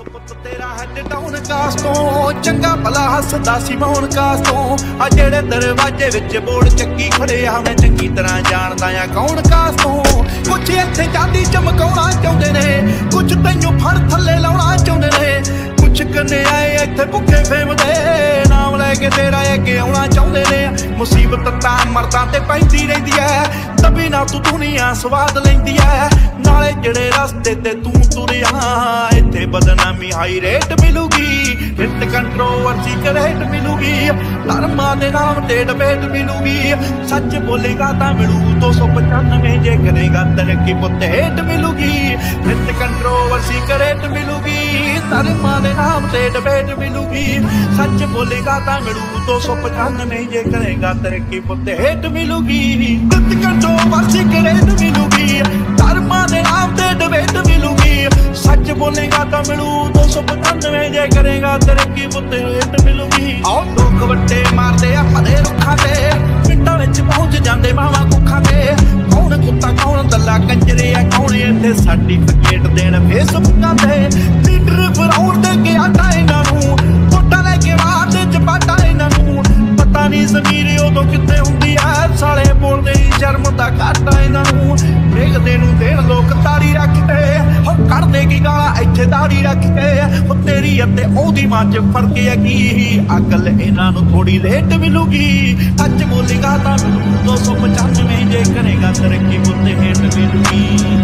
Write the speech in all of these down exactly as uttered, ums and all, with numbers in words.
ਪੁੱਤ ਤੇਰਾ head down ਕਾਸ ਤੋਂ ਚੰਗਾ ਭਲਾ ਹੱਸਦਾ ਸੀ ਮੌਨ ਕਾਸ ਤੋਂ ਆ ਜਿਹੜੇ ਦਰਵਾਜ਼ੇ ਵਿੱਚ ਬੋਰਡ ਚੱਕੀ ਖੜੇ ਆ ਮੈਂ ਚੰਗੀ ਤਰ੍ਹਾਂ ਜਾਣਦਾ ਆ ਕੌਣ ਕਾਸ ਤੋਂ ਕੁਛ ਇੱਥੇ ਚਾਂਦੀ ਚਮਕਾਉਣਾ ਚਾਹੁੰਦੇ ਨੇ ਕੁਛ ਤੈਨੂੰ ਫੜ ਥੱਲੇ ਲਾਉਣਾ ਚਾਹੁੰਦੇ ਨੇ ਕੁਛ ਕੰਨੇ ਆਏ ਇੱਥੇ ਭੁੱਖੇ ਫੇਮ ਦੇ ਨਾਮ ਲੈ ਕੇ ਤੇਰਾ ਅੱਗੇ ਆਉਣਾ ਚਾਹੁੰਦੇ ਨੇ ਮੁਸੀਬਤ ਤਾਂ ਮਰਦਾਂ ਤੇ ਪੈਂਦੀ ਰਹਿੰਦੀ ਐ ਤਬੀ ਨਾ ਤੂੰ ਦੁਨੀਆ ਸਵਾਦ ਲੈਂਦੀ ਐ ਨਾਲੇ ਜਿਹੜੇ ਰਸਤੇ ਤੇ ਤੂੰ ਤੁਰਿਆ ਇੱਥੇ ਬਦਨਾਮੀ ਹਾਈ ਰੇਟ ਮਿਲੂਗੀ ਹਿੱਟ ਕੰਟਰੋਵਰਸੀ ਕਰੇਟ ਮਿਲੂਗੀ ਧਰਮਾਂ ਦੇ ਨਾਮ ਤੇ ਡਿਬੇਟ ਮਿਲੂਗੀ ਸੱਚ ਬੋਲੇਗਾ ਤਾਂ ਮਿਲੂ ਦੋ ਸੌ ਪਚਾਨਵੇਂ ਜੇ ਕਰੇਗਾ ਤਰੱਕੀ ਪੁੱਤ ਹੇਟ ਮਿਲੂਗੀ ਹਿੱਟ ਕੰਟਰੋਵਰਸੀ ਕਰੇਟ ਮਿਲੂਗੀ ਧਰਮਾਂ ਦੇ ਨਾਮ ਤੇ ਡਿਬੇਟ ਮਿਲੂਗੀ ਸੱਚ ਬੋਲੇਗਾ ਤਾਂ ਮਿਲੂ ਦੋ ਸੌ ਪਚਾਨਵੇਂ ਜੇ ਕਰੇਗਾ ਤਰੱਕੀ ਪੁੱਤ ਹੇਟ ਮਿਲੂਗੀ ਹਿੱਟ ਕੰਟਰੋਵਰਸੀ ਕਰੇਟ ਮਿਲੂਗੀ ਧਰਮਾਂ ਦੇ ਨਾਮ ਤੇ ਡਿਬੇਟ ਮਿਲੂਗੀ ਸੱਚ ਬੋਲੇਗਾ ਤਾਂ ਮਿਲੂ ਦੋ ਸੌ ਪਚਾਨਵੇਂ ਜੇ ਕਰੇਗਾ ਤਰੱਕੀ ਪੁੱਤ ਹੇਟ ਮਿਲੂਗੀ ਆਓ ਦੁੱਖ ਵੱਟੇ ਮਾਰਦੇ ਆ ਭਰੇ ਰੁੱਖਾਂ ਤੇ ਪਿੰਡਾਂ ਵਿੱਚ ਪਹੁੰਚ ਜਾਂਦੇ ਮਾਵਾਂ ਕੁੱਖਾਂ ਤੇ ਕੌਣ ਕੁੱਤਾ ਕੌਣ ਦੱਲਾ ਕੰਜਰੇ ਆ ਕੌਣ ਇੱਥੇ ਸਰਟੀਫਿਕੇਟ ਦੇਣ ਫੇਸਬੁੱਕਾਂ ਤੇ ਲੀਡਰ ਫਰਾਉਣ ਦੇ ਕੇ ਆਟਾ ਇਹਨਾਂ ਨੂੰ ਵੋਟਾਂ ਲੈ ਕੇ ਮਾਰਦੇ ਚਪਾਟਾ ਇਹਨਾਂ ਨੂੰ ਪਤਾ ਨਹੀਂ ਜ਼ਮੀਰ ਉਦੋਂ ਕਿੱਥੇ ਹੁੰਦੀ ਆ ਸਾਲੇ ਬੋਲਦੇ ਹੀ ਸ਼ਰਮ ਦਾ ਘਾਟਾ ਇਹਨਾਂ ਨੂੰ ਵੇਖਦੇ ਨੂੰ ਦੇਣ ਲੋਕ ਤਾੜੀ ਰੱਖ ਕੇ ਹੋ ਕੱਢਦੇ ਕੀ ਗਾਲਾਂ ਇੱਥੇ ਦਾੜੀ ਰੱਖ ਕੇ ਉਹ ਤੇਰੀ ਅਤੇ ਉਹਦੀ ਮਾਂ ਚ ਫਰਕ ਹੈ ਕੀ ਅਕਲ ਇਹਨਾਂ ਨੂੰ ਥੋੜੀ ਲੇਟ ਮਿਲੂਗੀ ਅੱਜ ਬੋਲੇਗਾ ਤਾਂ ਦੋ ਸੌ ਪਚਾਨਵੇਂ ਜੇ ਕਰੇਗਾ ਤਰੱਕੀ ਉੱਤੇ ਹੇਠ ਮਿਲੂਗੀ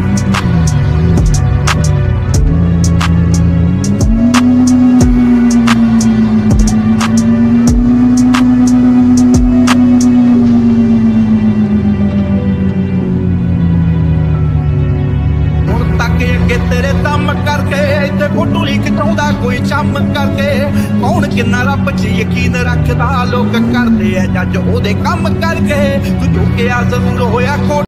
ਤੇਰੇ ਦਮ ਕਰਕੇ ਇੱਥੇ ਫੋਟੋ ਹੀ ਖਿਚਾਉਂਦਾ ਕੋਈ ਚੰਮ ਕਰਕੇ ਕੌਣ ਕਿੰਨਾ ਰੱਬ 'ਚ ਯਕੀਨ ਰੱਖਦਾ ਲੋਕ ਕਰਦੇ ਆ ਜੱਜ ਉਹਦੇ ਕੰਮ ਕਰਕੇ ਤੂੰ ਝੁਕਿਆ ਜ਼ਰੂਰ ਹੋਇਆ